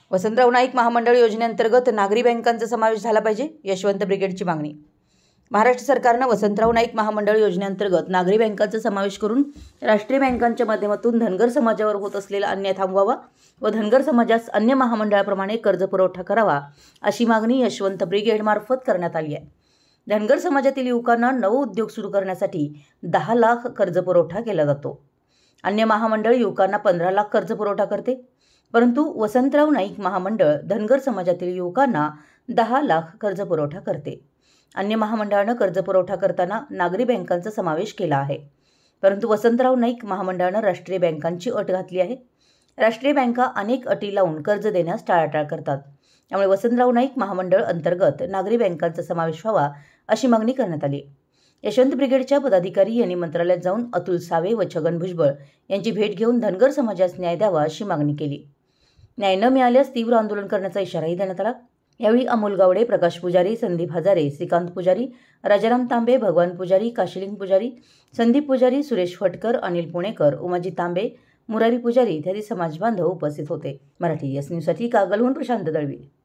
वसंतराव नाईक महामंडळ योजनेअंतर्गत नागरी बँकांचा समावेश झाला पाहिजे, यशवंत ब्रिगेडची मागणी। महाराष्ट्र सरकारनं वसंतराव नाईक महामंडळ योजनेअंतर्गत नागरी बँकांचा समावेश करून राष्ट्रीय बँकांच्या माध्यमातून धनगर समाजावर होत असलेला अन्याय थांबवावा व धनगर समाजास अन्य महामंडळाप्रमाणे कर्ज पुरवठा करावा, अशी मागणी यशवंत ब्रिगेडमार्फत करण्यात आली आहे। धनगर समाजातील युवकांना नवउद्योग सुरू करण्यासाठी 10 लाख कर्ज पुरवठा केला जातो। अन्य महामंडळ युवकांना 15 लाख कर्ज पुरवठा करते, परंतु वसंतराव नाईक महामंडळ धनगर समाजातील युवकांना 10 लाख कर्ज पुरवठा करते। अन्य महामंडळानं कर्ज पुरवठा करताना नागरी बँकांचा समावेश केला आहे, परंतु वसंतराव नाईक महामंडळानं राष्ट्रीय बँकांची अट घातली आहे। राष्ट्रीय बँका अनेक अटी लावून कर्ज देण्यास टाळाटाळ करतात, त्यामुळे वसंतराव नाईक महामंडळ अंतर्गत नागरी बँकांचा समावेश व्हावा, अशी मागणी करण्यात आली। यशवंत ब्रिगेडच्या पदाधिकारी यांनी मंत्रालयात जाऊन अतुल सावे व छगन भुजबळ यांची भेट घेऊन धनगर समाजास न्याय द्यावा, अशी मागणी केली। न्याय न मिळाल्यास तीव्र आंदोलन करण्याचा इशाराही देण्यात आला। यावेळी अमोल गावडे, प्रकाश पुजारी, संदीप हजारे, श्रीकांत पुजारी, राजाराम तांबे, भगवान पुजारी, काशिलिंग पुजारी, संदीप पुजारी, सुरेश फटकर, अनिल पुणेकर, उमाजी तांबे, मुरारी पुजारी इत्यादी समाज बांधव उपस्थित होते। मराठी एस न्यूजसाठी कागलहून प्रशांत दळवी।